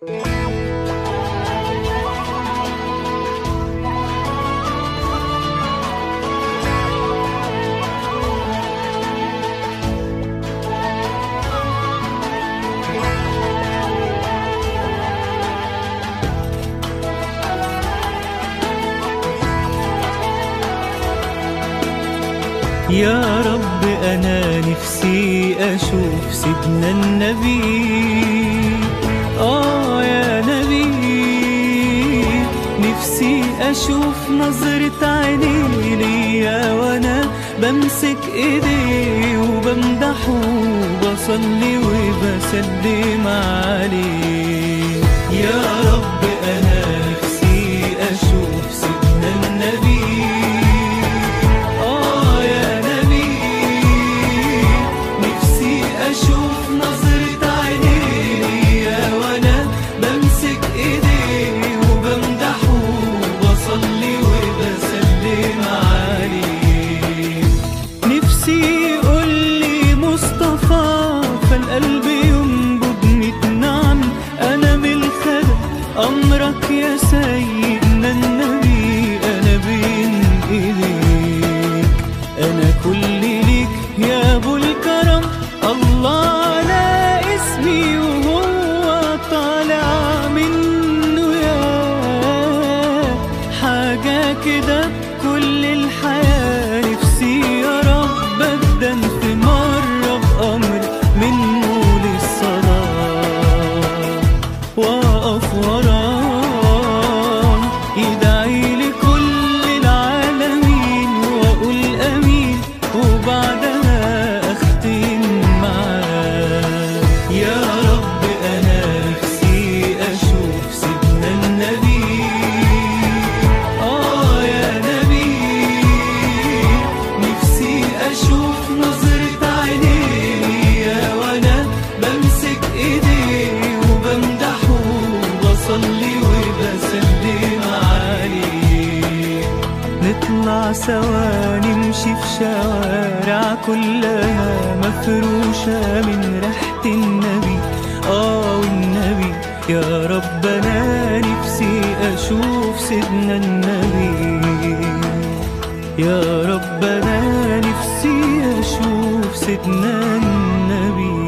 يا رب أنا نفسي أشوف سيدنا النبي، يا نبي، نفسي أشوف نظرة عينيه ليا وأنا بمسك إيديه وبمدحه وبصلي وبسلم عليه. يا رب أنا نفسي أشوف سيدنا النبي، أشوف نظرة عينيه ليا وأنا بمسك إيديه وبمدحه وبصلي وبسلم عليه. نفسي يقولي مصطفى فالقلب ينبضني نعم، أنا بالخلق أمرك يا سيدنا النبي، أنا بين إيديك، أنا كل ليك يا أبو الكرم. الله على اسمي وهو طالع منه، يا حاجة كده كل الحياة نفسي يا رب أبدأ في مرة بأمر منه للصلاة وأقف وراه يدعي لكل العالمين وأقول أمين وبعدها أختم. يا رب أنا نفسي أشوف سيدنا النبي، يا نبي، نفسي أشوف نظرة عينيه ليا وأنا بمسك إيديه وبمدحه وبصلي وبسلم عليه. نطلع سوا نمشي في شوارع كلها مفروشة من ريحة النبي، والنبي. يا رب أنا نفسي أشوف سيدنا النبي، يا رب أنا نفسي أشوف سيدنا النبي.